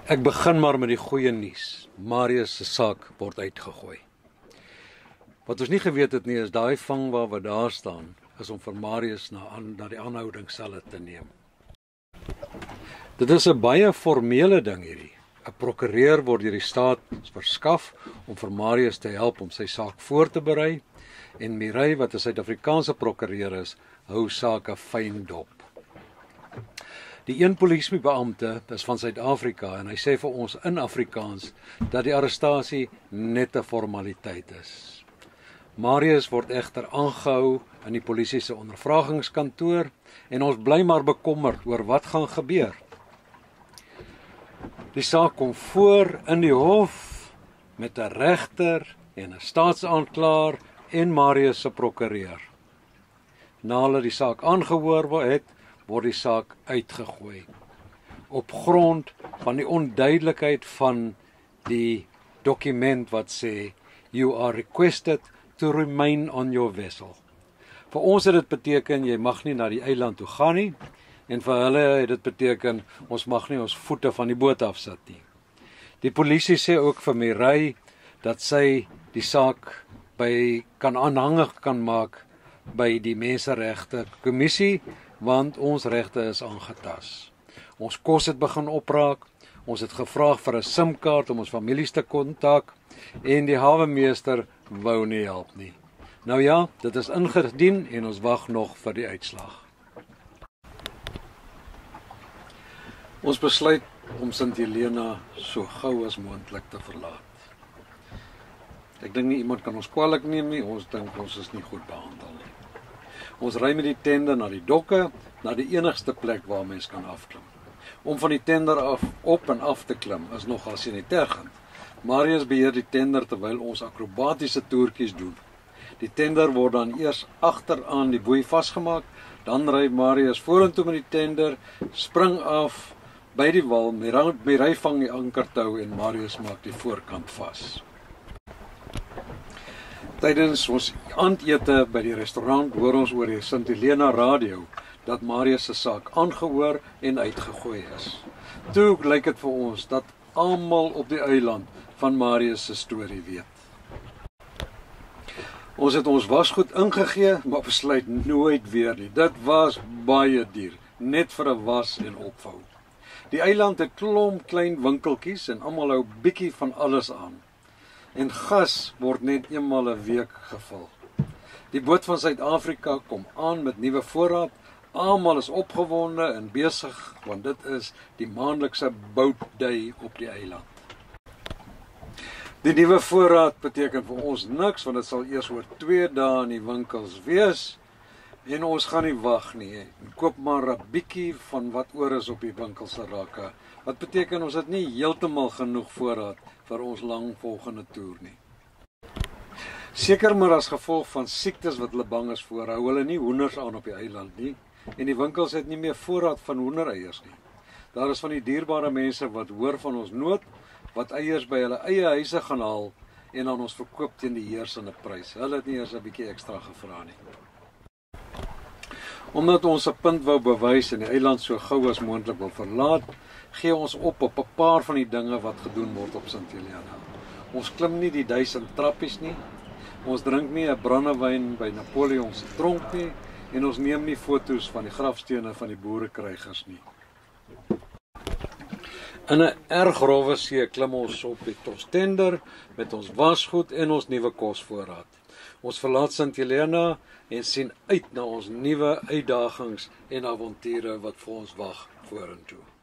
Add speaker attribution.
Speaker 1: Ek begin maar met die goeie nuus. Marius se saak word uitgegooi. Wat ons nie geweet het nie is daai vangwa wat daar staan is om vir Marius na die aanhoudingsselle te neem. Dit is 'n baie formele ding hierdie. 'n Prokureur word deur die staat verskaf om vir Marius te help om sy saak voor te berei en Mireille wat 'n Suid-Afrikaanse prokureur is, hou sake fyn dop. Die een polisiebeampte is van Suid-Afrika en hy sê vir ons in Afrikaans dat die arrestasie net 'n formaliteit is. Marius word egter aangehou in die polisie se ondervragingskantoor en ons bly maar bekommerd oor wat gaan gebeur. Die saak kom voor in die hof met 'n regter en 'n staatsaanklaer en Marius se prokureur. Nadat die saak aangehoor het, word die saak uitgegooi op grond van die onduidelikheid van die dokument wat sê you are requested to remain on your vessel. Vir ons het dit beteken jy mag nie na die eiland toe gaan nie en vir hulle het dit beteken ons mag nie ons voete van die boot afsit nie. Die polisie sê ook vir Mireille dat sy die saak kan aanhangig kan maak by die Menseregte Kommissie want ons regte is aangetas. Ons kos het begin opraak, ons het gevra vir 'n SIM-kaart om ons families te kontak en die hawemeester wou nie help nie. Nou ja, dit is ingedien en ons wag nog vir die uitslag. Ons besluit om Sint Helena so gou as moontlik te verlaat. Ek dink nie iemand kan ons kwaadlik neem nie, ons dink ons is nie goed behandel nie. Ons ry met die tender na die dokke, na die enigste plek waar mens kan afklim. Om van die tender af op en af te klim is nogal sinitergend. Marius beheer die tender terwyl ons akrobatiese toertjies doen. Die tender word dan eers agteraan die boei vasgemaak, dan ry Marius vorentoe met die tender, spring af by die wal, Mireille vang die ankertou en Marius maak die voorkant vas. Tydens ons aandete by die restaurant hoor ons oor die Sint Helena radio dat Marius se saak aangehoor en uitgegooi is. Toe lyk dit vir ons dat almal op die eiland van Marius se storie weet. Ons het ons wasgoed ingegee, maar besluit nooit weer nie. Dit was baie duur, net vir 'n was en opvou. Die eiland het klomp klein winkeltjies en almal hou bietjie van alles aan. En gas word net eenmal 'n week gevul. Die boot van Suid-Afrika kom aan met nuwe voorraad. Almal is opgewonde en besig want dit is die maandelikse boatday op die eiland. Die nuwe voorraad beteken vir ons niks want dit sal eers oor 2 dae in die winkels wees en ons gaan nie wag nie. Koop maar 'n bietjie van wat oor is op die winkels se rakke. Wat beteken ons het nie heeltemal genoeg voorraad vir ons lang volgende toer nie. Seker maar as gevolg van siektes wat hulle bang is voor, hou hulle nie hoenders aan op die eiland nie en die winkels het nie meer voorraad van hoendereiers nie. Daar is van die dierbare mense wat hoor van ons nood, wat eiers by hulle eie huise gaan haal en aan ons verkoop teen die heersende prys. Hulle het nie eers 'n bietjie ekstra gevra nie. Omdat ons 'n punt wou bewys en die eiland so gou as moontlik wil verlaat, gee ons op 'n paar van die dinge wat gedoen word op Sint Helena. Ons klim nie die 1000 trappies nie. Ons drink nie 'n brandewyn by Napoleon se tronk nie en ons neem nie foto's van die grafstene van die boerekrygers nie. In 'n erg rowwe see klim ons op die tender met ons wasgoed en ons nuwe kosvoorraad. Ons verlaat Sint Helena en sien uit na ons nuwe uitdagings en avonture wat vir ons wag vorentoe.